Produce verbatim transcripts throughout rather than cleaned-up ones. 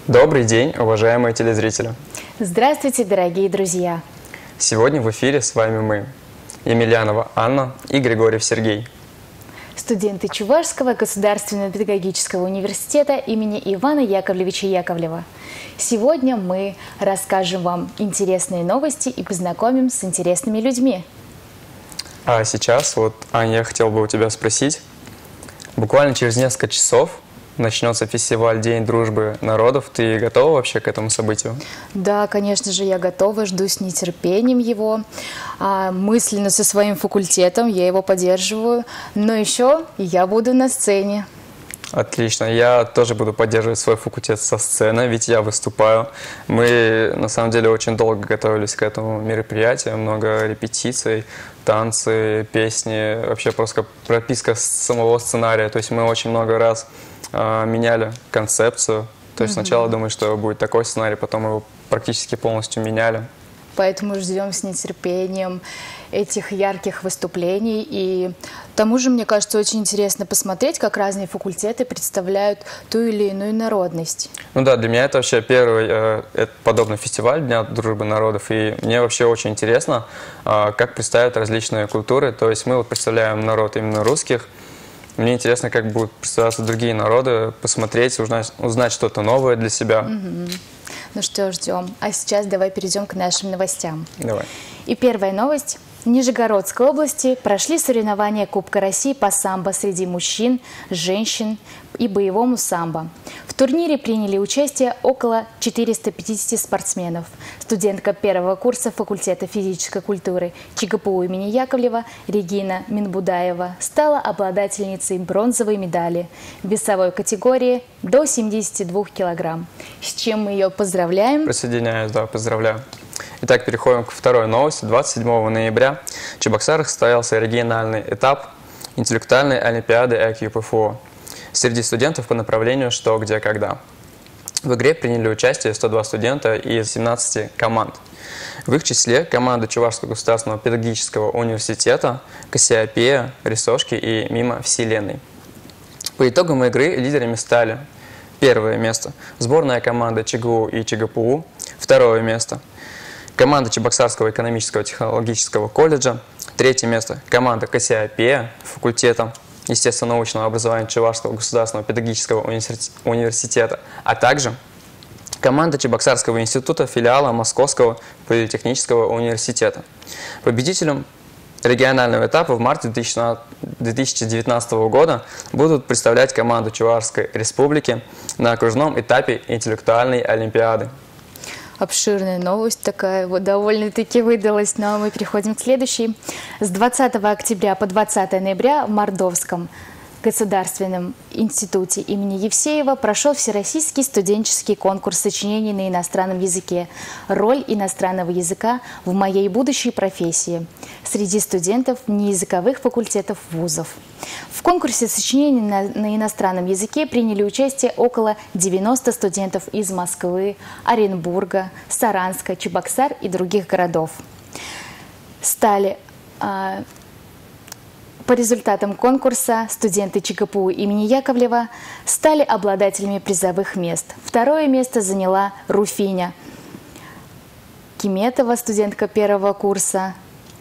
Добрый день, уважаемые телезрители! Здравствуйте, дорогие друзья! Сегодня в эфире с вами мы, Емельянова Анна и Григорьев Сергей. Студенты Чувашского государственного педагогического университета имени Ивана Яковлевича Яковлева. Сегодня мы расскажем вам интересные новости и познакомим с интересными людьми. А сейчас, вот, Аня, я хотел бы у тебя спросить. Буквально через несколько часов начнется фестиваль День дружбы народов. Ты готова вообще к этому событию? Да, конечно же, я готова, жду с нетерпением его. А, мысленно со своим факультетом я его поддерживаю. Но еще я буду на сцене. Отлично. Я тоже буду поддерживать свой факультет со сцены, ведь я выступаю. Мы, на самом деле, очень долго готовились к этому мероприятию. Много репетиций, танцы, песни, вообще просто прописка самого сценария. То есть мы очень много раз э, меняли концепцию. То есть mm-hmm. сначала думали, что будет такой сценарий, потом его практически полностью меняли. Поэтому ждем с нетерпением этих ярких выступлений. И к тому же, мне кажется, очень интересно посмотреть, как разные факультеты представляют ту или иную народность. Ну да, для меня это вообще первый э, это подобный фестиваль Дня дружбы народов. И мне вообще очень интересно, э, как представят различные культуры. То есть мы вот представляем народ именно русских. Мне интересно, как будут представляться другие народы, посмотреть, узнать, узнать что-то новое для себя. Mm-hmm. Ну что, ждем. А сейчас давай перейдем к нашим новостям. Давай. И первая новость. В Нижегородской области прошли соревнования Кубка России по самбо среди мужчин, женщин и боевому самбо. В турнире приняли участие около четырёхсот пятидесяти спортсменов. Студентка первого курса факультета физической культуры ЧГПУ имени Яковлева Регина Минбудаева стала обладательницей бронзовой медали в весовой категории до семидесяти двух килограмм. С чем мы ее поздравляем. Присоединяюсь, да, поздравляю. Итак, переходим к второй новости. двадцать седьмого ноября в Чебоксарах состоялся региональный этап интеллектуальной олимпиады ай кью пэ эф о среди студентов по направлению «Что, где, когда». В игре приняли участие сто два студента из семнадцати команд. В их числе команды Чувашского государственного педагогического университета, Кассиопея, Рисошки и Мимо Вселенной. По итогам игры лидерами стали: первое место – сборная команда ЧГУ и ЧГПУ, второе место – команда Чебоксарского экономического технологического колледжа, третье место – команда Кассиопея факультета естественно-научного образования Чувашского государственного педагогического университета, а также команда Чебоксарского института филиала Московского политехнического университета. Победителем регионального этапа в марте две тысячи девятнадцатого года будут представлять команду Чувашской республики на окружном этапе интеллектуальной олимпиады. Обширная новость такая, вот довольно-таки выдалась, но мы переходим к следующей. С двадцатого октября по двадцатое ноября в Мордовском государственном институте имени Евсеева прошел всероссийский студенческий конкурс сочинений на иностранном языке «Роль иностранного языка в моей будущей профессии» среди студентов неязыковых факультетов вузов. В конкурсе сочинений на, на иностранном языке приняли участие около девяноста студентов из Москвы, Оренбурга, Саранска, Чебоксар и других городов. Стали... А, По результатам конкурса студенты ЧГПУ имени Яковлева стали обладателями призовых мест. Второе место заняла Руфиня Киметова, студентка первого курса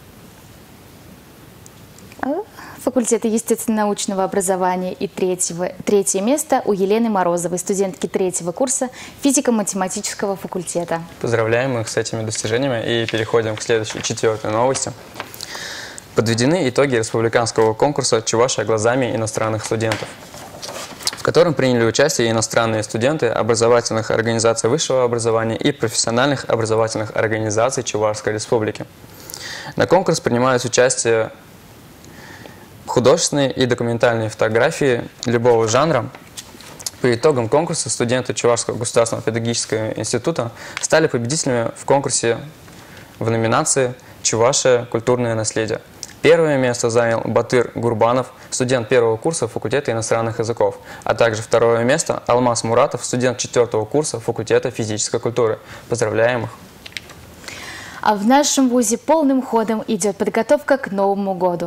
факультета естественно-научного образования. И третьего, третье место у Елены Морозовой, студентки третьего курса физико-математического факультета. Поздравляем их с этими достижениями и переходим к следующей, четвертой новости. Подведены итоги республиканского конкурса «Чувашия глазами иностранных студентов», в котором приняли участие иностранные студенты образовательных организаций высшего образования и профессиональных образовательных организаций Чувашской республики. На конкурс принимают участие художественные и документальные фотографии любого жанра. По итогам конкурса студенты Чувашского государственного педагогического института стали победителями в конкурсе в номинации «Чувашия. Культурное наследие». Первое место занял Батыр Гурбанов, студент первого курса факультета иностранных языков, а также второе место Алмаз Муратов, студент четвертого курса факультета физической культуры. Поздравляем их! А в нашем вузе полным ходом идет подготовка к Новому году.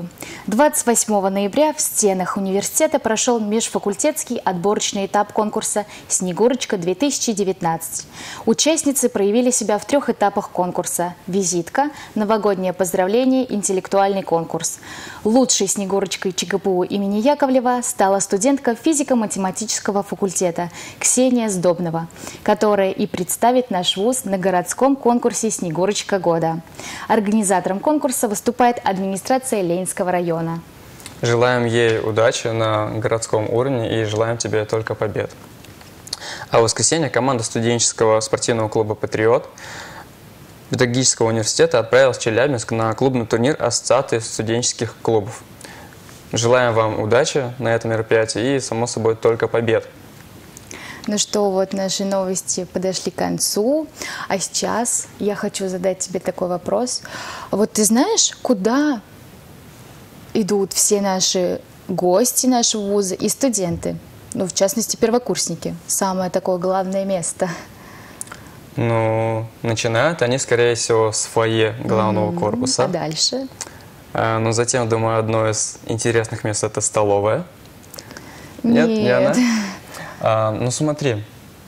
двадцать восьмого ноября в стенах университета прошел межфакультетский отборочный этап конкурса «Снегурочка-две тысячи девятнадцать». Участницы проявили себя в трех этапах конкурса: визитка, новогоднее поздравление, интеллектуальный конкурс. Лучшей Снегурочкой ЧГПУ имени Яковлева стала студентка физико-математического факультета Ксения Сдобнова, которая и представит наш вуз на городском конкурсе «Снегурочка года». Организатором конкурса выступает администрация Ленинского района. Желаем ей удачи на городском уровне и желаем тебе только побед. А в воскресенье команда студенческого спортивного клуба «Патриот» педагогического университета отправилась в Челябинск на клубный турнир Ассоциации студенческих клубов. Желаем вам удачи на этом мероприятии и, само собой, только побед. Ну что, вот наши новости подошли к концу, а сейчас я хочу задать тебе такой вопрос. Вот ты знаешь, куда идут все наши гости нашего вуза и студенты? Ну, в частности, первокурсники. Самое такое главное место. Ну, начинают они, скорее всего, с фойе главного mm-hmm. корпуса. А дальше? А, но затем, думаю, одно из интересных мест – это столовая. Нет. Нет, не она? А, ну, смотри.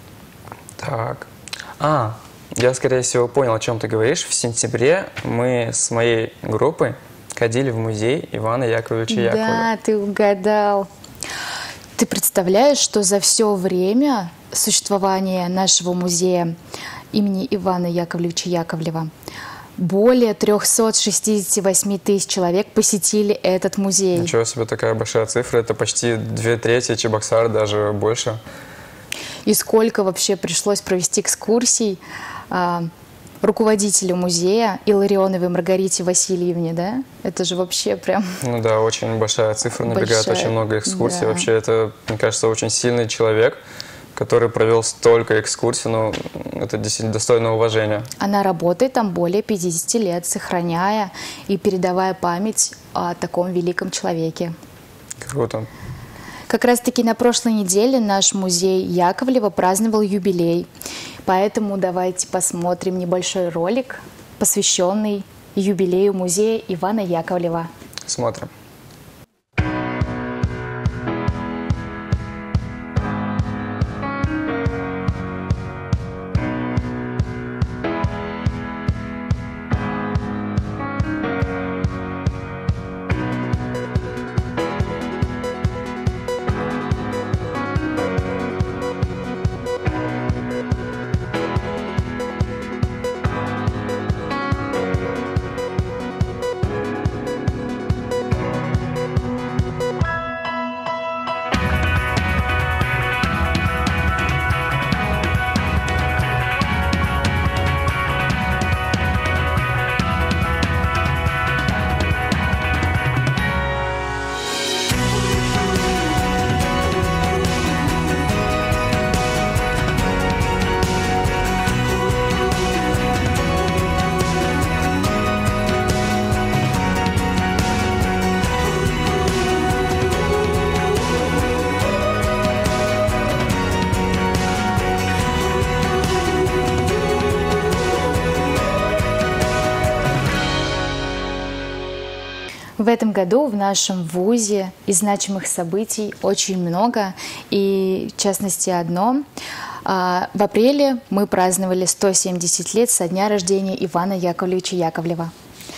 Так. А, я, скорее всего, понял, о чем ты говоришь. В сентябре мы с моей группой ходили в музей Ивана Яковлевича Яковлева. Да, ты угадал. Ты представляешь, что за все время существования нашего музея имени Ивана Яковлевича Яковлева более трёхсот шестидесяти восьми тысяч человек посетили этот музей. Ничего себе, такая большая цифра. Это почти две трети Чебоксар, даже больше. И сколько вообще пришлось провести экскурсий а, руководителю музея Илларионовой Маргарите Васильевне, да? Это же вообще прям... Ну да, очень большая цифра, набегает большая, очень много экскурсий. да. Вообще это, мне кажется, очень сильный человек, который провел столько экскурсий, ну, это действительно достойно уважения. Она работает там более пятидесяти лет, сохраняя и передавая память о таком великом человеке. Круто. Как раз-таки на прошлой неделе наш музей Яковлева праздновал юбилей. Поэтому давайте посмотрим небольшой ролик, посвященный юбилею музея Ивана Яковлева. Смотрим. В этом году в нашем вузе из значимых событий очень много, и в частности одно. В апреле мы праздновали сто семьдесят лет со дня рождения Ивана Яковлевича Яковлева.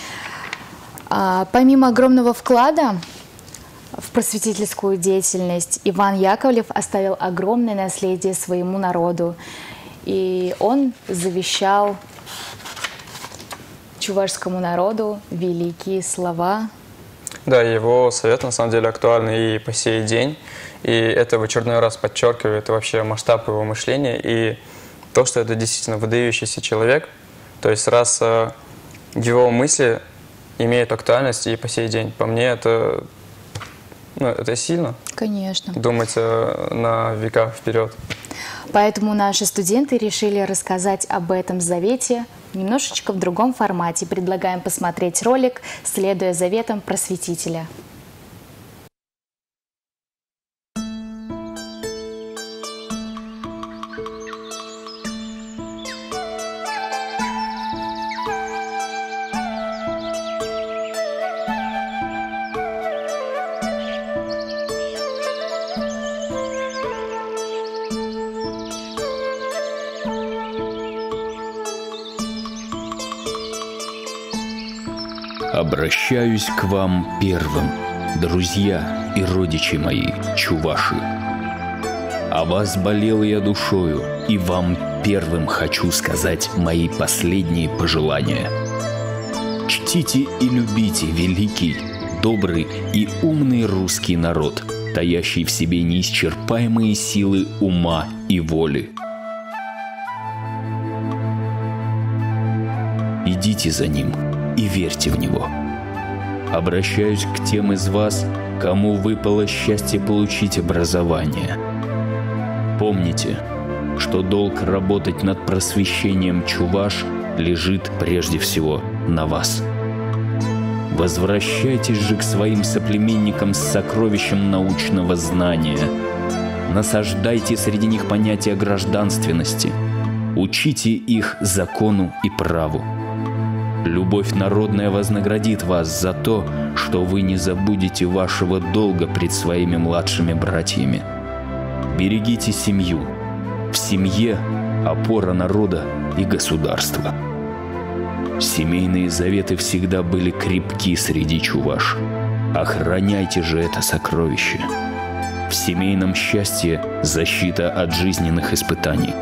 Помимо огромного вклада в просветительскую деятельность, Иван Яковлев оставил огромное наследие своему народу, и он завещал чувашскому народу великие слова. Да, его совет на самом деле актуальны и по сей день, и это в очередной раз подчеркивает вообще масштаб его мышления и то, что это действительно выдающийся человек, то есть раз э, его мысли имеют актуальность и по сей день. По мне это, ну, это сильно. Конечно. Думать э, на века вперед. Поэтому наши студенты решили рассказать об этом завете немножечко в другом формате. Предлагаем посмотреть ролик, следуя заветам просветителя. Обращаюсь к вам первым, друзья и родичи мои, чуваши. О вас болел я душою, и вам первым хочу сказать мои последние пожелания. Чтите и любите великий, добрый и умный русский народ, таящий в себе неисчерпаемые силы ума и воли. Идите за ним и верьте в него. Обращаюсь к тем из вас, кому выпало счастье получить образование. Помните, что долг работать над просвещением чуваш лежит прежде всего на вас. Возвращайтесь же к своим соплеменникам с сокровищем научного знания. Насаждайте среди них понятие гражданственности. Учите их закону и праву. Любовь народная вознаградит вас за то, что вы не забудете вашего долга пред своими младшими братьями. Берегите семью. В семье опора народа и государства. Семейные заветы всегда были крепки среди чуваш. Охраняйте же это сокровище. В семейном счастье защита от жизненных испытаний.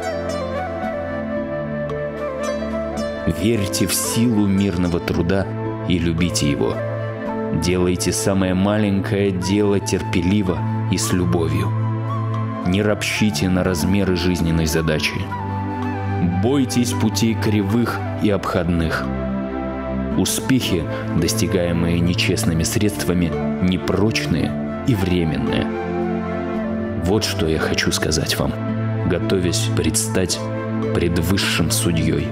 Верьте в силу мирного труда и любите его. Делайте самое маленькое дело терпеливо и с любовью. Не ропщите на размеры жизненной задачи. Бойтесь путей кривых и обходных. Успехи, достигаемые нечестными средствами, непрочные и временные. Вот что я хочу сказать вам, готовясь предстать пред высшим судьей.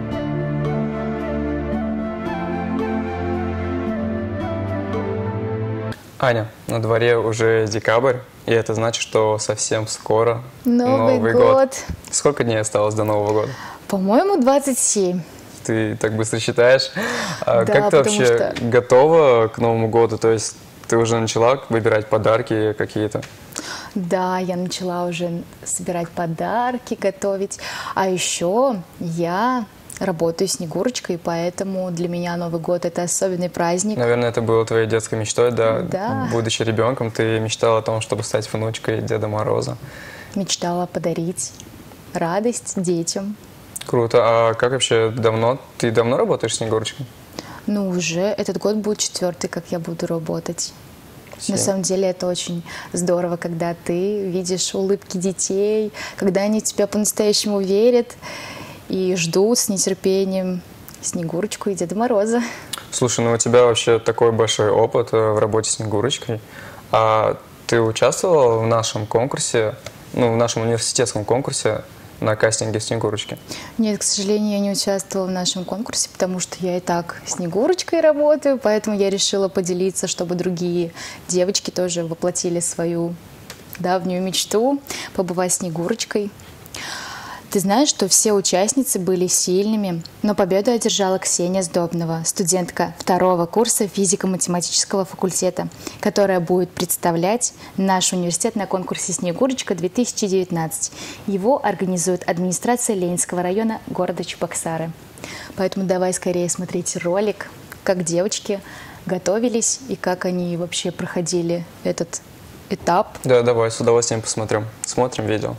Аня, на дворе уже декабрь, и это значит, что совсем скоро Новый, Новый год. год. Сколько дней осталось до Нового года? По-моему, двадцать семь. Ты так быстро считаешь. А Да, как ты потому вообще что- готова к Новому году? То есть ты уже начала выбирать подарки какие-то? Да, я начала уже собирать подарки, готовить. А еще я работаю Снегурочкой, поэтому для меня Новый год – это особенный праздник. Наверное, это было твоей детской мечтой, да? Да. Будучи ребенком, ты мечтала о том, чтобы стать внучкой Деда Мороза. Мечтала подарить радость детям. Круто. А как вообще давно? Ты давно работаешь Снегурочкой? Ну, уже этот год будет четвертый, как я буду работать. Семь. На самом деле это очень здорово, когда ты видишь улыбки детей, когда они в тебя по-настоящему верят и ждут с нетерпением Снегурочку и Деда Мороза. Слушай, ну у тебя вообще такой большой опыт э, в работе Снегурочкой. А ты участвовала в нашем конкурсе, ну, в нашем университетском конкурсе на кастинге Снегурочки? Нет, к сожалению, я не участвовала в нашем конкурсе, потому что я и так Снегурочкой работаю, поэтому я решила поделиться, чтобы другие девочки тоже воплотили свою давнюю мечту побывать Снегурочкой. Ты знаешь, что все участницы были сильными, но победу одержала Ксения Сдобнова, студентка второго курса физико-математического факультета, которая будет представлять наш университет на конкурсе «Снегурочка-две тысячи девятнадцать». Его организует администрация Ленинского района города Чебоксары. Поэтому давай скорее смотреть ролик, как девочки готовились и как они вообще проходили этот этап. Да, давай, с удовольствием посмотрим. Смотрим видео.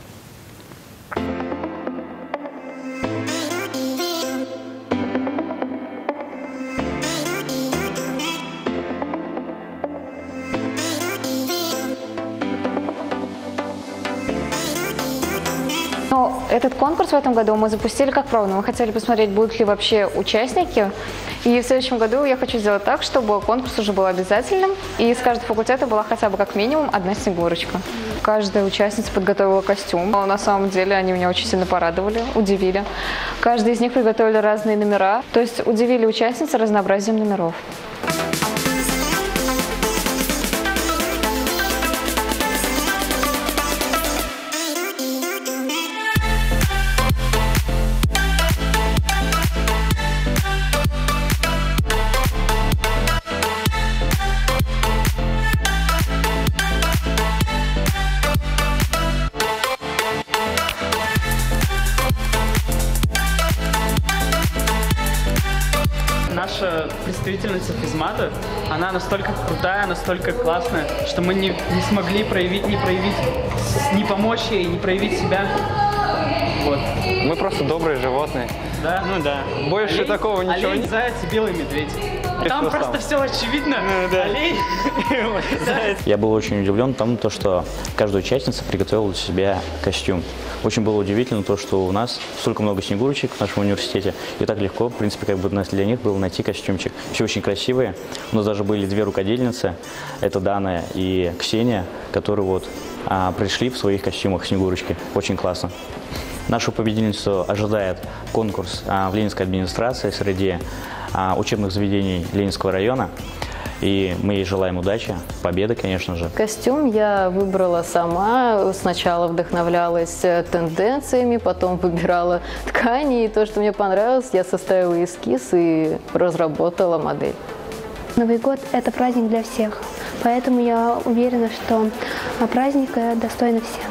Но этот конкурс в этом году мы запустили как пробный. Мы хотели посмотреть, будут ли вообще участники. И в следующем году я хочу сделать так, чтобы конкурс уже был обязательным. И из каждого факультета была хотя бы как минимум одна Снегурочка. Каждая участница подготовила костюм. Но на самом деле они меня очень сильно порадовали, удивили. Каждый из них приготовили разные номера. То есть удивили участницы разнообразием номеров. наша представительница физмата, она настолько крутая, настолько классная, что мы не, не смогли проявить, не проявить, не помочь ей, не проявить себя. Вот. Мы просто добрые животные. Да? Ну да. Больше олень, такого ничего олень, нет. заяц и белый медведь. Там что просто там? все очевидно. Ну, да. Олень, заяц. Я был очень удивлен тому, то, что каждая участница приготовила для себя костюм. Очень было удивительно то, что у нас столько много снегурочек в нашем университете, и так легко, в принципе, как бы для них было найти костюмчик. Все очень красивые. У нас даже были две рукодельницы, это Дана и Ксения, которые вот а, пришли в своих костюмах снегурочки. Очень классно. Нашу победительницу ожидает конкурс а, в Ленинской администрации среди а, учебных заведений Ленинского района. И мы ей желаем удачи, победы, конечно же. Костюм я выбрала сама. Сначала вдохновлялась тенденциями, потом выбирала ткани. И то, что мне понравилось, я составила эскиз и разработала модель. Новый год – это праздник для всех. Поэтому я уверена, что праздник достоин всем.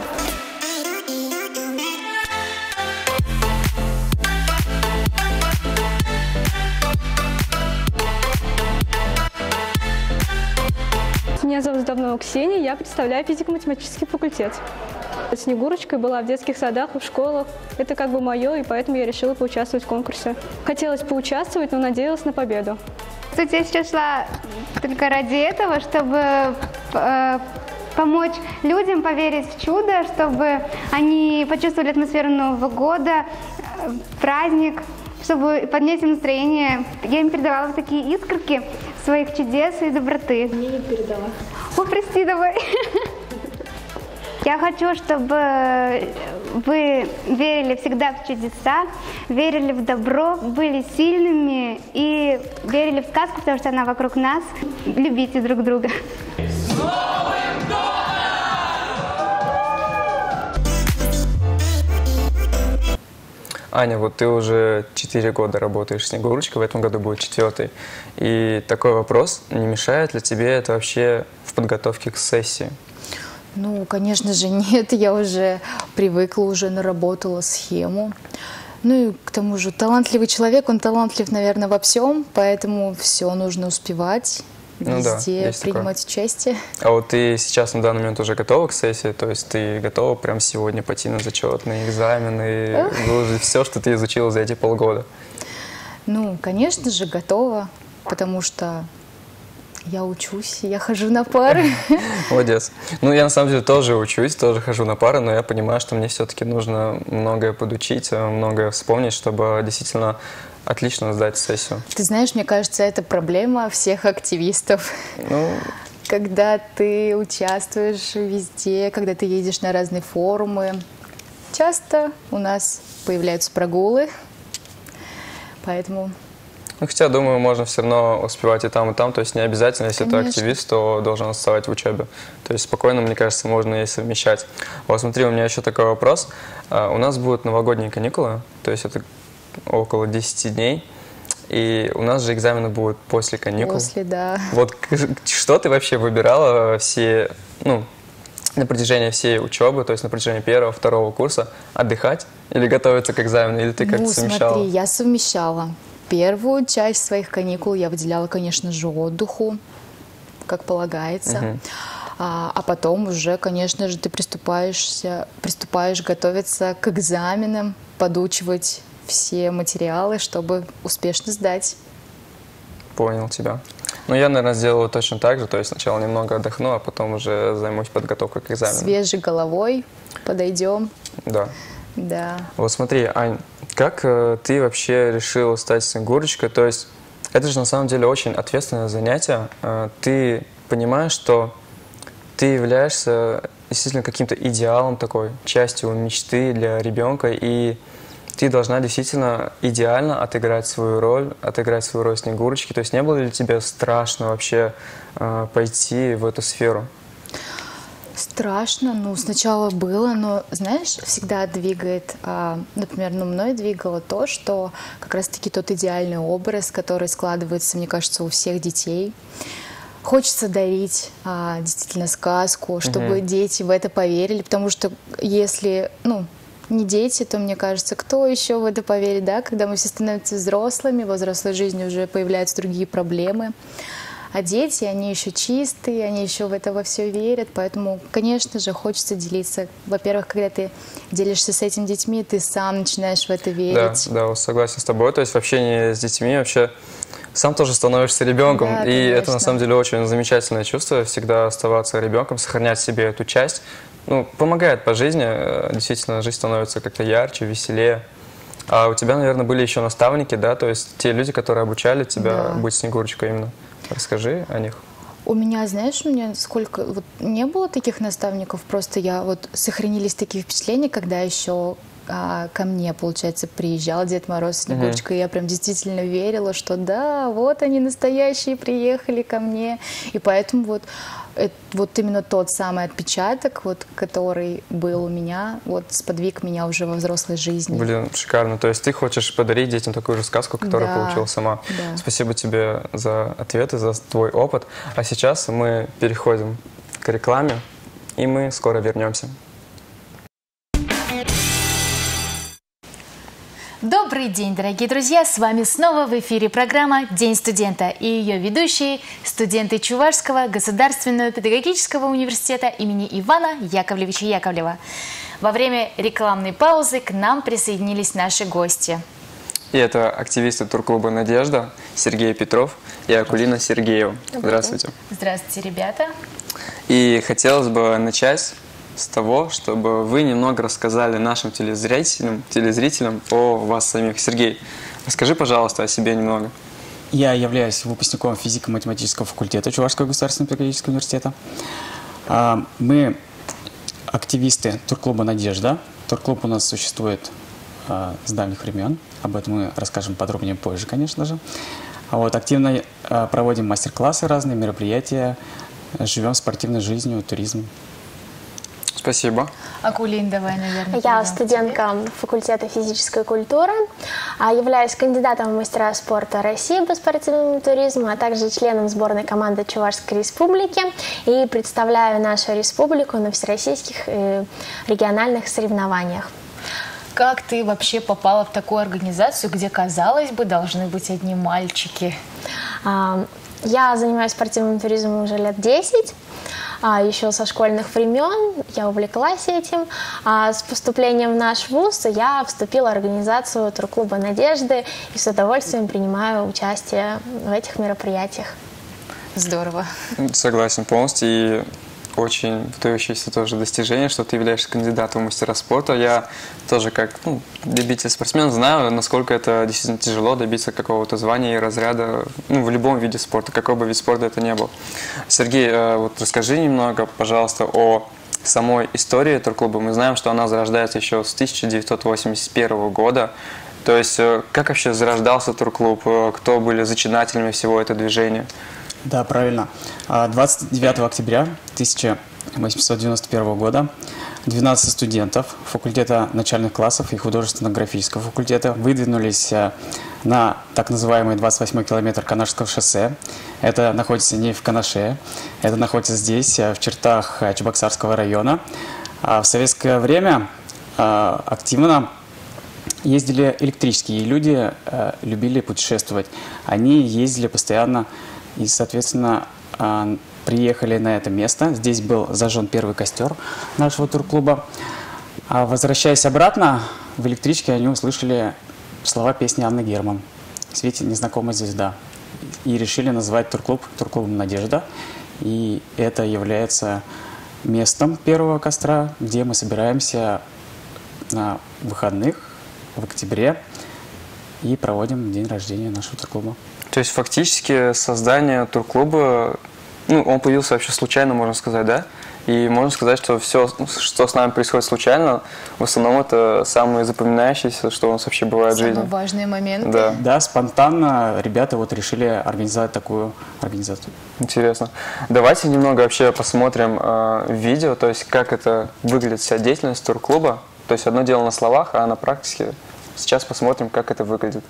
Меня зовут Сдобнова Ксения, я представляю физико-математический факультет. Снегурочкой была в детских садах и в школах. Это как бы мое, и поэтому я решила поучаствовать в конкурсе. Хотелось поучаствовать, но надеялась на победу. Кстати, я сейчас шла только ради этого, чтобы э, помочь людям поверить в чудо, чтобы они почувствовали атмосферу Нового года, э, праздник, чтобы поднять им настроение. Я им передавала вот такие искорки своих чудес и доброты. Мне не передала. О, прости, давай. Я хочу, чтобы вы верили всегда в чудеса, верили в добро, были сильными и верили в сказку, потому что она вокруг нас. Любите друг друга. Аня, вот ты уже четыре года работаешь Снегурочкой, в этом году будет четвертый. И такой вопрос, не мешает ли тебе это вообще в подготовке к сессии? Ну, конечно же, нет. Я уже привыкла, уже наработала схему. Ну и к тому же талантливый человек, он талантлив, наверное, во всем, поэтому все нужно успевать. Ну да, везде есть принимать такое. участие. А вот ты сейчас на данный момент уже готова к сессии? То есть ты готова прямо сегодня пойти на зачет, на экзамены, выложить все, что ты изучила за эти полгода? Ну, конечно же, готова, потому что я учусь, я хожу на пары. Молодец. Ну, я на самом деле тоже учусь, тоже хожу на пары, но я понимаю, что мне все-таки нужно многое подучить, многое вспомнить, чтобы действительно отлично сдать сессию. Ты знаешь, мне кажется, это проблема всех активистов. Ну, когда ты участвуешь везде, когда ты едешь на разные форумы, часто у нас появляются прогулы, поэтому... Ну, хотя, думаю, можно все равно успевать и там, и там. То есть не обязательно, если Конечно. ты активист, то должен оставать в учебе. То есть спокойно, мне кажется, можно и совмещать. Вот смотри, у меня еще такой вопрос. У нас будут новогодние каникулы, то есть это около десяти дней. И у нас же экзамены будут после каникул. После, да. Вот что ты вообще выбирала все, ну, на протяжении всей учебы, то есть на протяжении первого, второго курса, отдыхать или готовиться к экзамену, или ты как-то ну, совмещала? смотри, я совмещала. Первую часть своих каникул я выделяла, конечно же, отдыху, как полагается. Угу. А, а потом уже, конечно же, ты приступаешься, приступаешь готовиться к экзаменам, подучивать все материалы, чтобы успешно сдать. Понял тебя. Ну, я, наверное, сделала точно так же. То есть сначала немного отдохну, а потом уже займусь подготовкой к экзамену. Свежей головой подойдем. Да. Да. Вот смотри, Ань, как э, ты вообще решила стать снегурочкой? То есть это же на самом деле очень ответственное занятие. Э, ты понимаешь, что ты являешься действительно каким-то идеалом такой, частью мечты для ребенка, и ты должна действительно идеально отыграть свою роль, отыграть свою роль Снегурочки. То есть не было ли тебе страшно вообще э, пойти в эту сферу? Страшно, ну, сначала было, но, знаешь, всегда двигает, а, например, ну, мной двигало то, что как раз-таки тот идеальный образ, который складывается, мне кажется, у всех детей. Хочется дарить а, действительно сказку, чтобы Угу. дети в это поверили, потому что если, ну, не дети, то, мне кажется, кто еще в это поверит, да? Когда мы все становимся взрослыми, во взрослой жизни уже появляются другие проблемы. А дети, они еще чистые, они еще в это во все верят, поэтому, конечно же, хочется делиться. Во-первых, когда ты делишься с этими детьми, ты сам начинаешь в это верить. Да, да, согласен с тобой. То есть в общении с детьми вообще сам тоже становишься ребенком. Да, и конечно. это на самом деле очень замечательное чувство, всегда оставаться ребенком, сохранять в себе эту часть. Ну, помогает по жизни, действительно, жизнь становится как-то ярче, веселее. А у тебя, наверное, были еще наставники, да, то есть те люди, которые обучали тебя Да. быть Снегурочкой именно. Расскажи о них. У меня, знаешь, у меня сколько... Вот не было таких наставников, просто я вот... Сохранились такие впечатления, когда еще а, ко мне, получается, приезжал Дед Мороз, Снегурочка, mm-hmm. и я прям действительно верила, что да, вот они настоящие приехали ко мне. И поэтому вот, это, вот именно тот самый отпечаток, вот, который был у меня, вот сподвиг меня уже во взрослой жизни. Блин, шикарно. То есть ты хочешь подарить детям такую же сказку, которую Да, получила сама. да. Спасибо тебе за ответы, за твой опыт. А сейчас мы переходим к рекламе, и мы скоро вернемся. Добрый день, дорогие друзья! С вами снова в эфире программа «День студента» и ее ведущие – студенты Чувашского государственного педагогического университета имени Ивана Яковлевича Яковлева. Во время рекламной паузы к нам присоединились наши гости. И это активисты турклуба «Надежда» Сергей Петров и Акулина Сергеева. Здравствуйте. Здравствуйте, ребята. И хотелось бы начать с того, чтобы вы немного рассказали нашим телезрителям, телезрителям о вас самих. Сергей, расскажи, пожалуйста, о себе немного. Я являюсь выпускником физико-математического факультета Чувашского государственного педагогического университета. Мы активисты турклуба «Надежда». Турклуб у нас существует с давних времен. Об этом мы расскажем подробнее позже, конечно же. Вот, активно проводим мастер-классы, разные мероприятия, живем спортивной жизнью, туризмом. Спасибо. Акулин, давай, наверное. Я студентка факультета физической культуры, являюсь кандидатом в мастера спорта России по спортивному туризму, а также членом сборной команды Чувашской республики и представляю нашу республику на всероссийских и региональных соревнованиях. Как ты вообще попала в такую организацию, где, казалось бы, должны быть одни мальчики? Я занимаюсь спортивным туризмом уже лет десять. А, еще со школьных времен я увлеклась этим. А с поступлением в наш вуз я вступила в организацию турклуба «Надежды» и с удовольствием принимаю участие в этих мероприятиях. Здорово. Согласен полностью. И очень выдающееся тоже достижение, что ты являешься кандидатом в мастера спорта. Я тоже как ну, любитель спортсмен знаю, насколько это действительно тяжело добиться какого-то звания и разряда ну, в любом виде спорта, какой бы вид спорта это ни был. Сергей, вот расскажи немного, пожалуйста, о самой истории турклуба. Мы знаем, что она зарождается еще с тысяча девятьсот восемьдесят первого года. То есть, как вообще зарождался турклуб, кто были зачинателями всего этого движения? Да, правильно. двадцать девятого октября тысяча восемьсот девяносто первого года двенадцать студентов факультета начальных классов и художественно-графического факультета выдвинулись на так называемый двадцать восьмой километр Канашского шоссе. Это находится не в Канаше, это находится здесь, в чертах Чебоксарского района. В советское время активно ездили электрические, и люди любили путешествовать. Они ездили постоянно. И, соответственно, приехали на это место. Здесь был зажжен первый костер нашего турклуба. А возвращаясь обратно, в электричке они услышали слова песни Анны Герман «Светит незнакомая звезда». И решили назвать турклуб турклубом «Надежда». И это является местом первого костра, где мы собираемся на выходных в октябре и проводим день рождения нашего турклуба. То есть фактически создание турклуба, ну, он появился вообще случайно, можно сказать, да? И можно сказать, что все, что с нами происходит случайно, в основном это самое запоминающееся, что у нас вообще бывает в жизни. Самые важные моменты. Да. Да, спонтанно ребята вот решили организовать такую организацию. Интересно. Давайте немного вообще посмотрим э, видео, то есть как это выглядит вся деятельность турклуба. То есть одно дело на словах, а на практике. Сейчас посмотрим, как это выглядит.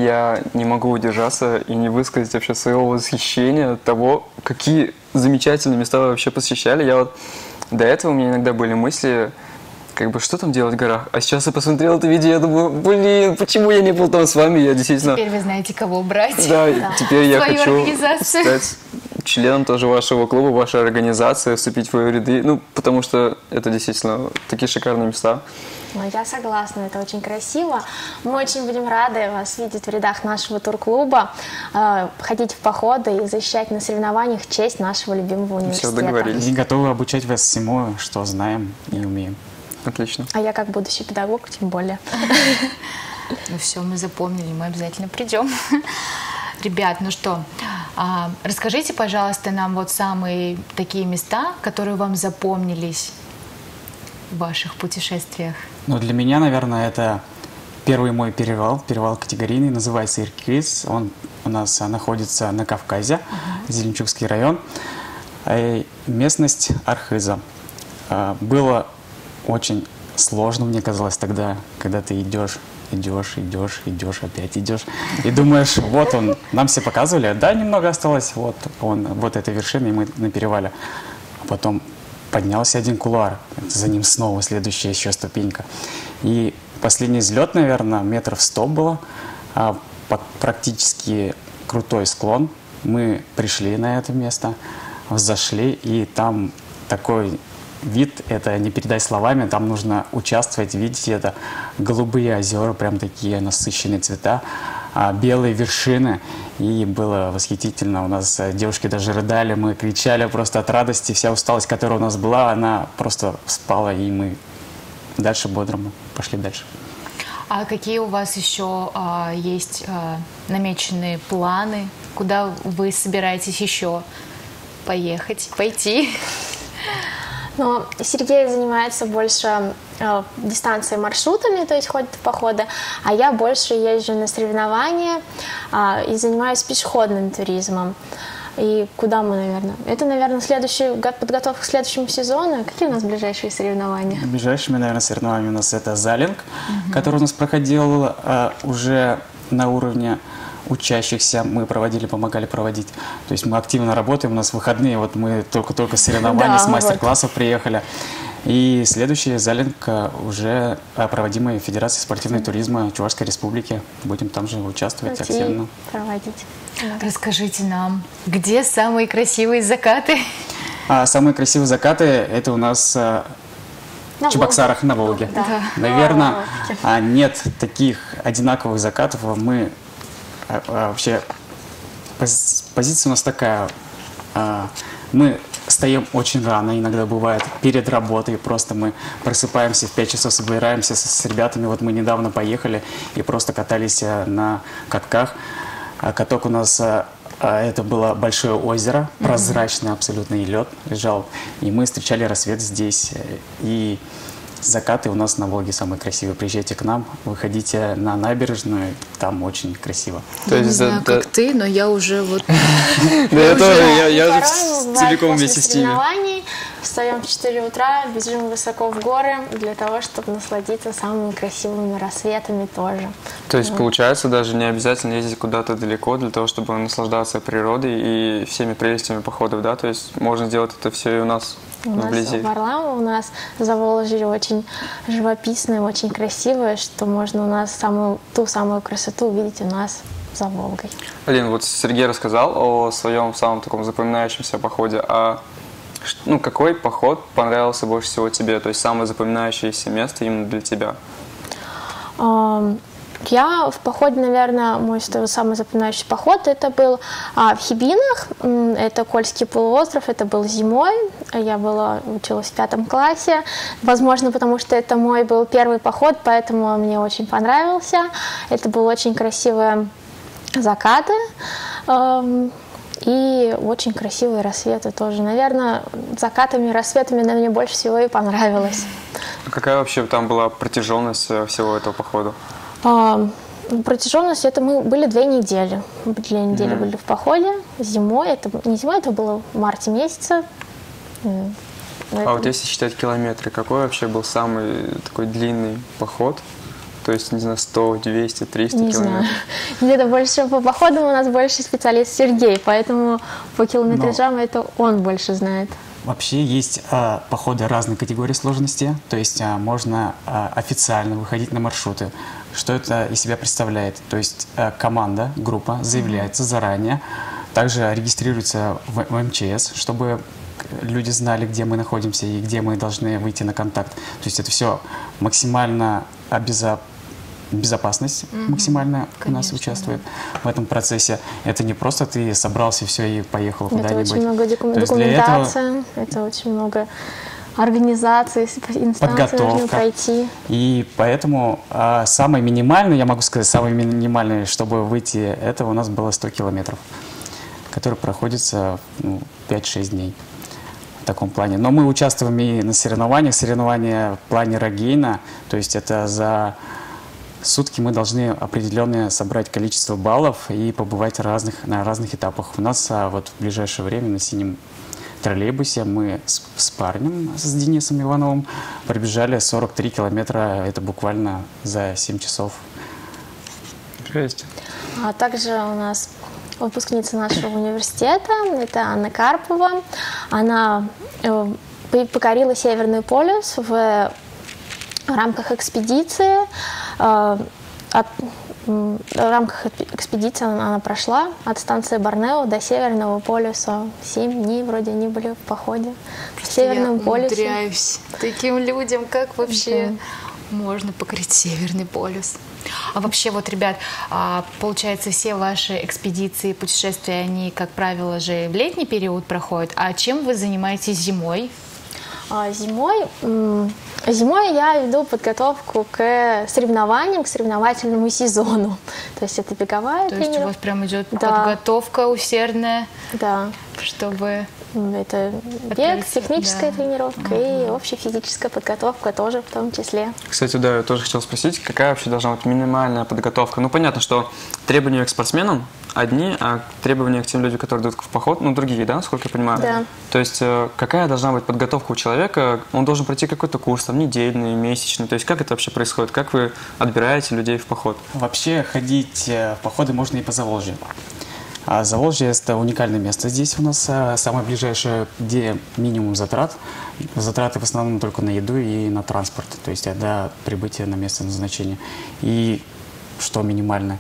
я не могу удержаться и не высказать вообще своего восхищения от того, какие замечательные места вы вообще посещали. Я вот до этого у меня иногда были мысли, как бы, что там делать в горах? А сейчас я посмотрел это видео, я думаю, блин, почему я не был там с вами? Я действительно... Теперь вы знаете, кого брать. Да, да. Теперь я Свою хочу организацию. стать членом тоже вашего клуба, вашей организации, вступить в ее ряды. Ну, потому что это действительно такие шикарные места. Ну, я согласна, это очень красиво. Мы очень будем рады вас видеть в рядах нашего турклуба, э, ходить в походы и защищать на соревнованиях честь нашего любимого университета. Все договорились. И готовы обучать вас всему, что знаем и умеем. Отлично. А я как будущий педагог, тем более. Ну все, мы запомнили, мы обязательно придем. Ребят, ну что, а, расскажите, пожалуйста, нам вот самые такие места, которые вам запомнились в ваших путешествиях. Ну, для меня, наверное, это первый мой перевал, перевал категорийный, называется Иркис. Он у нас находится на Кавказе, uh-huh. Зеленчукский район. И местность Архыза. Было очень сложно, мне казалось тогда, когда ты идешь, идешь, идешь, идешь, опять идешь. И думаешь, вот он, нам все показывали, да, немного осталось, вот он, вот эта вершина, и мы на перевале. А потом поднялся один кулуар, за ним снова следующая еще ступенька. И последний взлет, наверное, метров сто было, а, практически крутой склон. Мы пришли на это место, взошли, и там такой вид, это не передать словами, там нужно участвовать, видеть это. Голубые озера, прям такие насыщенные цвета, а, белые вершины. И было восхитительно. У нас девушки даже рыдали, мы кричали просто от радости. Вся усталость, которая у нас была, она просто спала, и мы дальше бодро пошли дальше. А какие у вас еще а, есть а, намеченные планы? Куда вы собираетесь еще поехать, пойти? Но Сергей занимается больше э, дистанцией маршрутами, то есть ходит в походы, а я больше езжу на соревнования э, и занимаюсь пешеходным туризмом. И куда мы, наверное? Это, наверное, следующий, подготовка к следующему сезону. Какие у нас ближайшие соревнования? Ближайшими, наверное, соревнованиями у нас это Залинг, угу. который у нас проходил э, уже на уровне учащихся, мы проводили, помогали проводить. То есть мы активно работаем, у нас выходные, вот мы только-только с соревнований, с мастер-классов приехали. И следующий Залинг уже проводимый Федерацией спортивного туризма Чувашской Республики. Будем там же участвовать Пойти активно. Проводить. Расскажите нам, где самые красивые закаты? А самые красивые закаты это у нас в Чебоксарах на Волге. Да. Наверное, а, нет таких одинаковых закатов. Мы а, вообще пози позиция у нас такая. А, мы встаем очень рано, иногда бывает перед работой, просто мы просыпаемся в пять часов, собираемся с, с ребятами. Вот мы недавно поехали и просто катались на катках. А каток у нас, а, это было большое озеро, прозрачный абсолютный лед лежал. И мы встречали рассвет здесь. И закаты у нас на Волге самые красивые. Приезжайте к нам, выходите на набережную, там очень красиво. Я не знаю, как ты, но я уже вот... Да я тоже, я же целиком вместе с ними. Встаем в четыре утра, бежим высоко в горы для того, чтобы насладиться самыми красивыми рассветами тоже. То есть, получается, даже не обязательно ездить куда-то далеко для того, чтобы наслаждаться природой и всеми прелестями походов, да? То есть можно сделать это все и у нас у вблизи. У нас в Варламово, у нас Заволжье очень живописное, очень красивое, что можно у нас самую, ту самую красоту увидеть у нас за Волгой. Алин, вот Сергей рассказал о своем самом таком запоминающемся походе, а ну, какой поход понравился больше всего тебе? То есть самое запоминающееся место именно для тебя? Я в походе, наверное, мой самый запоминающий поход, это был а, в Хибинах, это Кольский полуостров, это был зимой, я была, училась в пятом классе, возможно, потому что это мой был первый поход, поэтому он мне очень понравился, это были очень красивые закаты, и очень красивые рассветы тоже. Наверное, закатами и рассветами мне больше всего и понравилось. А какая вообще там была протяженность всего этого похода? А, протяженность, это мы были две недели. Две недели mm-hmm. были в походе. Зимой, это не зимой, это было в марте месяце. А это... вот если считать километры, какой вообще был самый такой длинный поход? То есть, не знаю, сто, двести, триста Не километров? знаю. Где-то больше по походам у нас больше специалист Сергей, поэтому по километражам Но... это он больше знает. Вообще есть а, походы разной категории сложности, то есть а, можно а, официально выходить на маршруты. Что это из себя представляет? То есть а, команда, группа заявляется заранее, также регистрируется в, в эм че эс, чтобы люди знали, где мы находимся и где мы должны выйти на контакт. То есть это все максимально обезопасено. Безопасность mm-hmm. максимально Конечно, у нас участвует да. в этом процессе. Это не просто ты собрался, все, и поехал куда-нибудь. Это очень много докум- документации, этого... это очень много организаций, инстанций нужно пройти. И поэтому а, самое минимальное, я могу сказать, самое минимальное, чтобы выйти, это у нас было сто километров, который проходится ну, пять-шесть дней. В таком плане. Но мы участвуем и на соревнованиях. Соревнования в плане рогейна, то есть это за сутки мы должны определенное собрать количество баллов и побывать разных, на разных этапах. У нас а, вот в ближайшее время на синем троллейбусе мы с, с парнем, с Денисом Ивановым, пробежали сорок три километра. Это буквально за семь часов. Жесть. А также у нас выпускница нашего университета, это Анна Карпова. Она э, покорила Северный полюс в В рамках экспедиции, э, от, в рамках экспедиции она, она прошла от станции Борнео до Северного полюса. Семь дней вроде они были в походе в Северном Я полюсе. умудряюсь таким людям, как вообще Да. можно покорить Северный полюс. А вообще, вот, ребят, а, получается, все ваши экспедиции, путешествия, они, как правило, же в летний период проходят. А чем вы занимаетесь зимой? А зимой, зимой я веду подготовку к соревнованиям, к соревновательному сезону. То есть это беговая То тренировка. есть у вас прям идет да. подготовка усердная, да. чтобы... Это бег, техническая да. тренировка uh-huh. и общая физическая подготовка тоже в том числе. Кстати, да, я тоже хотел спросить, какая вообще должна быть минимальная подготовка? Ну, понятно, что требования к спортсменам одни, а требования к тем людям, которые идут в поход, ну, другие, да, насколько я понимаю? Да. То есть, какая должна быть подготовка у человека? Он должен пройти какой-то курс, там, недельный, месячный. То есть, как это вообще происходит? Как вы отбираете людей в поход? Вообще, ходить в походы можно и по Заволжью. А Заволжье – это уникальное место здесь у нас, самое ближайшее, где минимум затрат. Затраты в основном только на еду и на транспорт, то есть до прибытия на место назначения. И что минимально?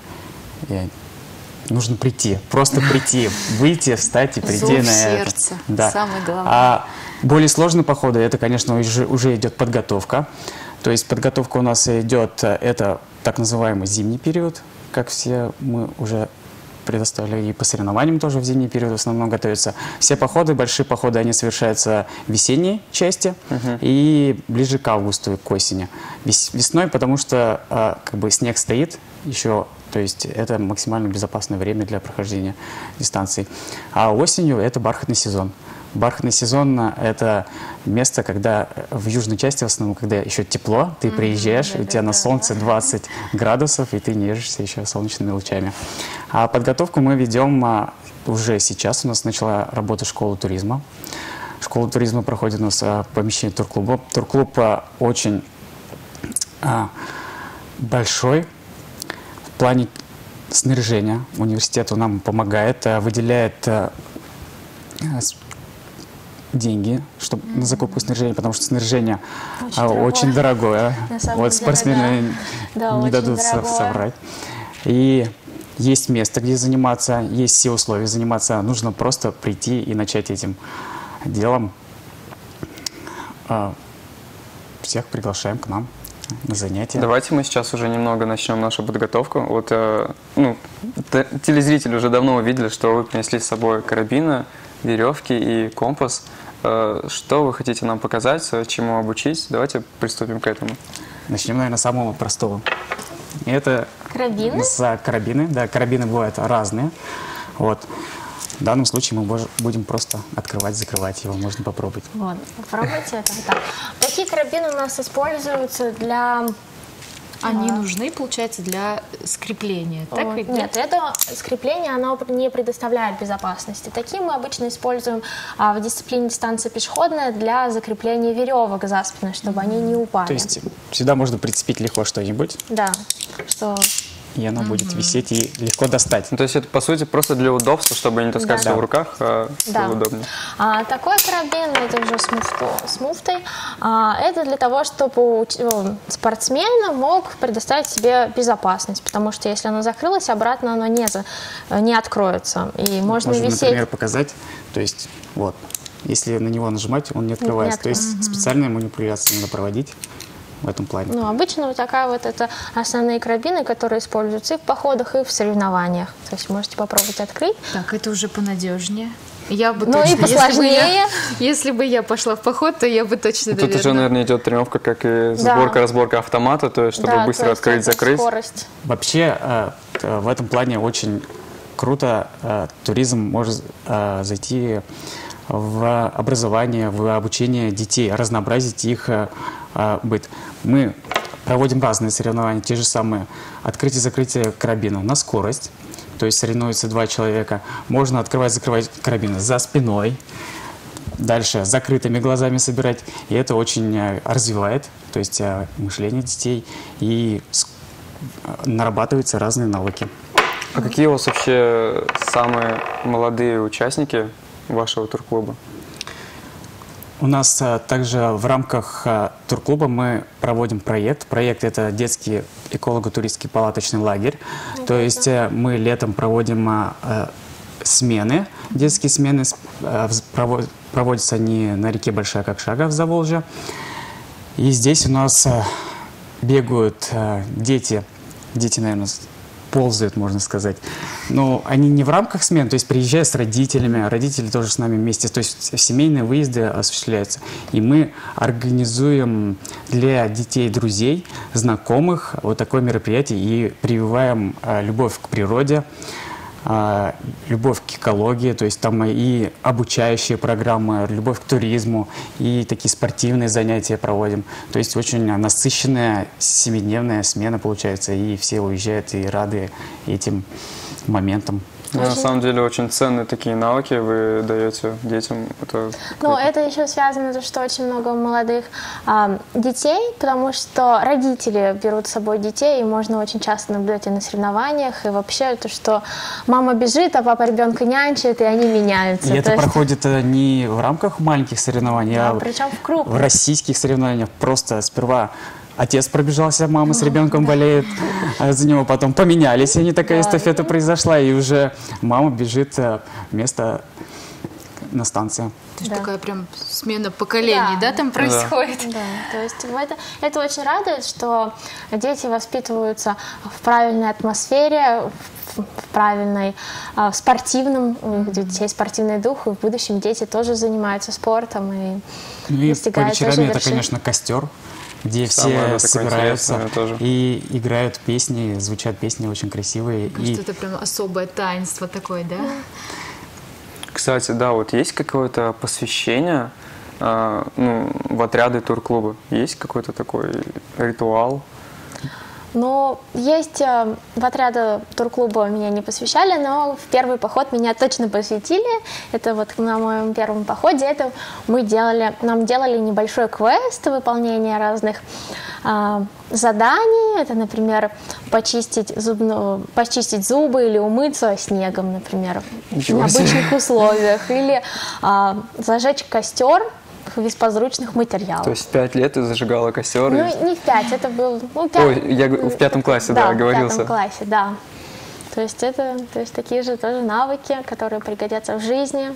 Нужно прийти, просто прийти, выйти, встать и прийти Зов на сердца, это. Да. Самое главное. А более сложные походы, это, конечно, уже, уже идет подготовка. То есть подготовка у нас идет, это так называемый зимний период, как все мы уже предоставили, и по соревнованиям тоже в зимний период в основном готовятся. Все походы, большие походы, они совершаются в весенней части uh-huh. и ближе к августу, к осени. Весной, потому что а, как бы снег стоит еще, то есть это максимально безопасное время для прохождения дистанций. А осенью это бархатный сезон. Бархатный сезон – это место, когда в южной части в основном, когда еще тепло, ты приезжаешь, mm-hmm, у тебя да, на солнце двадцать градусов, и ты нежишься еще солнечными лучами. А подготовку мы ведем а, уже сейчас. У нас начала работа школа туризма. Школа туризма проходит у нас а, в помещении турклуба. Турклуб а, очень а, большой в плане снаряжения. Университет нам помогает, а, выделяет а, деньги, чтобы mm-hmm. на закупку снаряжения, потому что снаряжение очень, а, дорогое. очень дорогое. Вот спортсмены да. не дадут дорогое. соврать. И есть место, где заниматься, есть все условия заниматься. Нужно просто прийти и начать этим делом. А, всех приглашаем к нам на занятия. Давайте мы сейчас уже немного начнем нашу подготовку. Вот, э, ну, телезрители уже давно увидели, что вы принесли с собой карабины, веревки и компас. Что вы хотите нам показать, чему обучить? Давайте приступим к этому. Начнем, наверное, с самого простого. Это карабины? С карабины. Да, карабины бывают разные. Вот. В данном случае мы будем просто открывать, закрывать его. Можно попробовать. Вот, попробуйте это. Так. Такие карабины у нас используются для Они А. нужны, получается, для скрепления, так О, ведь? Нет, это скрепление, оно не предоставляет безопасности. Такие мы обычно используем а, в дисциплине дистанция пешеходная для закрепления веревок за спиной, чтобы они не упали. То есть сюда можно прицепить легко что-нибудь, Да, что... и оно будет висеть и легко достать. Ну, то есть это, по сути, просто для удобства, чтобы не таскать Да. все в руках, а Да. было удобнее. А такой карабин, это уже с, муфто- с муфтой, а, это для того, чтобы уч- ну, спортсмен мог предоставить себе безопасность, потому что если оно закрылось, обратно оно не, за- не откроется. И можно Можно, висеть... например, показать, то есть вот, если на него нажимать, он не открывается. Не То есть открывается. специальные манипуляции надо проводить в этом плане. Ну, обычно вот такая вот это основные карабины, которые используются и в походах, и в соревнованиях. То есть можете попробовать открыть. Так, это уже понадежнее. Я бы Ну точно, и посложнее. Если бы, я, если бы я пошла в поход, то я бы точно, Тут наверное... уже, наверное, идет тренировка, как и Да. сборка-разборка автомата, то есть, чтобы Да, быстро то есть открыть, это закрыть. скорость. Вообще э, т- в этом плане очень круто э, туризм может э, зайти в образование, в обучение детей, разнообразить их э, э, быт. Мы проводим разные соревнования, те же самые открытие-закрытие карабина на скорость, то есть соревнуются два человека. Можно открывать-закрывать карабины за спиной, дальше закрытыми глазами собирать, и это очень э, развивает, то есть э, мышление детей, и с- э, нарабатываются разные навыки. А какие у вас вообще самые молодые участники вашего турклуба? У нас а, также в рамках а, турклуба мы проводим проект. Проект – это детский эколого-туристский палаточный лагерь. То есть а, мы летом проводим а, а, смены, детские смены. с- а, вз- прово- проводятся они на реке Большая Кокшага в Заволжье. И здесь у нас а, бегают а, дети, дети, наверное, с- ползают, можно сказать. Но они не в рамках смен, то есть приезжают с родителями, родители тоже с нами вместе, то есть семейные выезды осуществляются. И мы организуем для детей, друзей, знакомых вот такое мероприятие и прививаем а, любовь к природе, а, любовь к экологии, то есть там и обучающие программы, любовь к туризму, и такие спортивные занятия проводим. То есть очень насыщенная семидневная смена получается, и все уезжают и рады этим моментам. Ну, на самом деле очень ценные такие навыки вы даете детям. Это Ну, это еще связано, то, что очень много молодых а, детей, потому что родители берут с собой детей, и можно очень часто наблюдать и на соревнованиях, и вообще то, что мама бежит, а папа ребенка нянчит, и они меняются. И То это есть- проходит э, не в рамках маленьких соревнований, Да, а причем в крупных. в российских соревнованиях. Просто сперва отец пробежался, мама с ребенком болеет, а за него потом поменялись, и не такая эстафета произошла, и уже мама бежит э, вместо на станции. То есть такая прям смена поколений, да, там происходит? Да, то есть в это, это очень радует, что дети воспитываются в правильной атмосфере, в, в правильной, а, в спортивном, у детей спортивный дух, и в будущем дети тоже занимаются спортом и Ну и по достигают тоже вечерам это, вершин. конечно, костер, где Самое, все да, такое собираются интересное тоже. и играют песни, звучат песни очень красивые. И Что это прям особое таинство такое, да? Кстати, да, вот есть какое-то посвящение а, ну, в отряды турклуба? Есть какой-то такой ритуал? Но есть э, в отряды турклуба меня не посвящали, но в первый поход меня точно посвятили. Это вот на моем первом походе. Это мы делали, нам делали небольшой квест выполнения разных э, заданий. Это, например, почистить, зубную, почистить зубы или умыться снегом, например, в Ничего себе. необычных условиях. Или э, зажечь костер из подручных материалов. То есть в пять лет ты зажигала костер? Ну, и- не в пять, это был... Ну, пять- Ой, я г- в пятом классе, да, да, оговорился. в пятом классе, да. То есть это то есть такие же тоже навыки, которые пригодятся в жизни.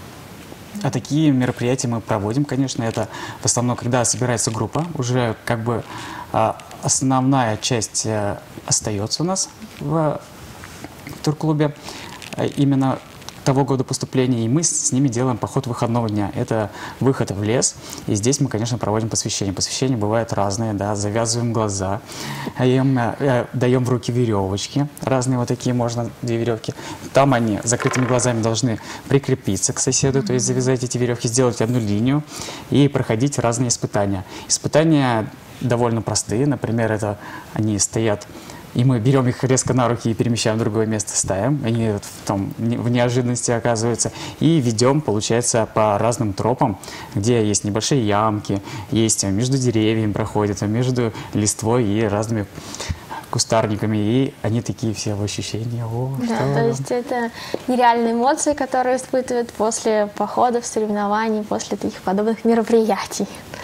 А такие мероприятия мы проводим, конечно, это в основном, когда собирается группа, уже как бы а, основная часть а, остается у нас в турклубе, а, именно того года поступления, и мы с, с ними делаем поход выходного дня. Это выход в лес, и здесь мы, конечно, проводим посвящение. Посвящения бывают разные, да, завязываем глаза, даем, э, даем в руки веревочки, разные вот такие, можно, две веревки. Там они закрытыми глазами должны прикрепиться к соседу, то есть завязать эти веревки, сделать одну линию и проходить разные испытания. Испытания довольно простые. Например, это они стоят, и мы берем их резко на руки и перемещаем в другое место, ставим. Они вот в, том, в неожиданности оказываются. И ведем, получается, по разным тропам, где есть небольшие ямки, есть между деревьями проходят, между листвой и разными кустарниками. И они такие все в ощущении. О, да, что? То есть это нереальные эмоции, которые испытывают после походов, соревнований, после таких подобных мероприятий.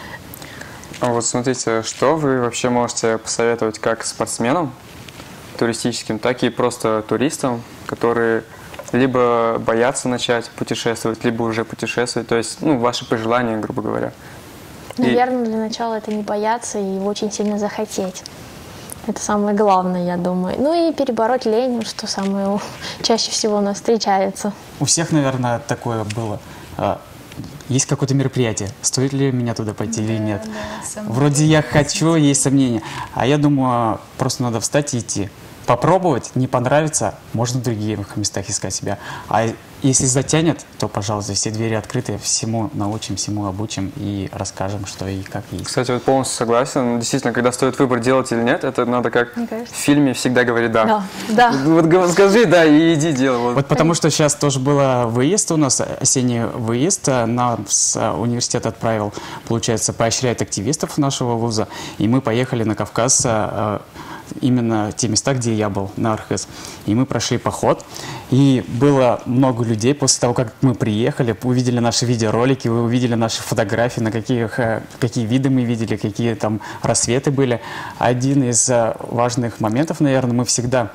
А вот смотрите, что вы вообще можете посоветовать как спортсменам туристическим, так и просто туристам, которые либо боятся начать путешествовать, либо уже путешествовать, то есть, ну, ваши пожелания, грубо говоря. Наверное, и... для начала это не бояться и очень сильно захотеть. Это самое главное, я думаю. Ну и перебороть лень, что самое чаще всего у нас встречается. У всех, наверное, такое было. Есть какое-то мероприятие, стоит ли меня туда пойти да, или нет. Да, Вроде я хочу, есть сомнения. А я думаю, просто надо встать и идти. Попробовать, не понравится, можно в других местах искать себя. А если затянет, то, пожалуйста, все двери открыты, всему научим, всему обучим и расскажем, что и как есть. Кстати, вот полностью согласен. Действительно, когда стоит выбор, делать или нет, это надо как в фильме всегда говорить «да». Да, да. Вот скажи «да» и иди делай. Вот. вот потому что сейчас тоже был выезд у нас, осенний выезд. Нас университет отправил, получается, поощряет активистов нашего вуза. И мы поехали на Кавказ, именно те места, где я был, на Архыз. И мы прошли поход. И было много людей после того, как мы приехали, увидели наши видеоролики, вы увидели наши фотографии, на каких, какие виды мы видели, какие там рассветы были. Один из важных моментов, наверное, мы всегда,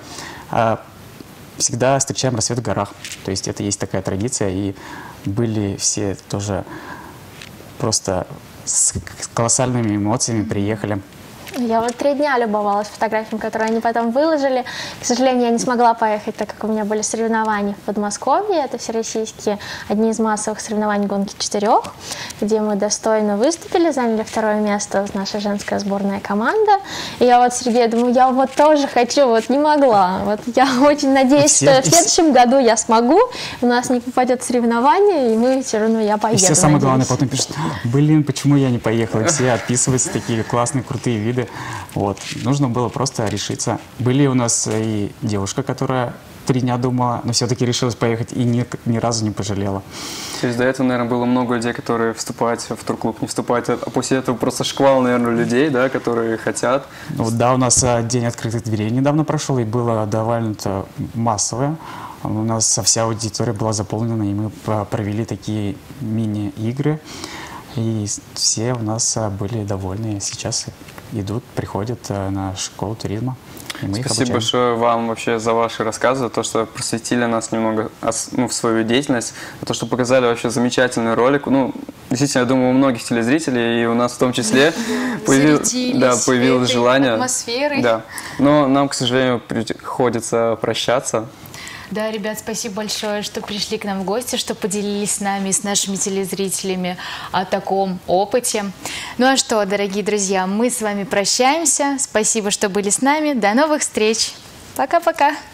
всегда встречаем рассвет в горах. То есть это есть такая традиция. И были все тоже просто с колоссальными эмоциями приехали. Я вот три дня любовалась фотографиями, которые они потом выложили. К сожалению, я не смогла поехать, так как у меня были соревнования в Подмосковье. Это всероссийские, одни из массовых соревнований гонки четырех, где мы достойно выступили, заняли второе место, наша женская сборная команда. И я вот, Сергей, думаю, я вот тоже хочу, вот не могла. Вот я очень надеюсь, все, что в следующем году я смогу, у нас не попадет в соревнования, и мы все равно, я поеду. И все самое главное потом пишут, блин, почему я не поехала? И все отписываются, такие классные, крутые виды. Вот. Нужно было просто решиться. Были у нас и девушка, которая три дня думала, но все-таки решилась поехать и ни, ни разу не пожалела. То есть до этого, наверное, было много людей, которые вступать в турклуб, не вступать, а после этого просто шквал, наверное, людей, да, которые хотят. Вот, да, у нас день открытых дверей недавно прошел, и было довольно-то массовое. У нас вся аудитория была заполнена, и мы провели такие мини-игры. И все у нас были довольны. Сейчас идут, приходят на школу туризма. И мы Спасибо их большое вам вообще за ваши рассказы, за то, что просветили нас немного, ну, в свою деятельность, за то, что показали вообще замечательный ролик. Ну, действительно, я думаю, у многих телезрителей, и у нас в том числе, появил, да, появилось желание. Атмосферой. Да. Но нам, к сожалению, приходится прощаться. Да, ребят, спасибо большое, что пришли к нам в гости, что поделились с нами, с нашими телезрителями о таком опыте. Ну а что, дорогие друзья, мы с вами прощаемся. Спасибо, что были с нами. До новых встреч. Пока-пока.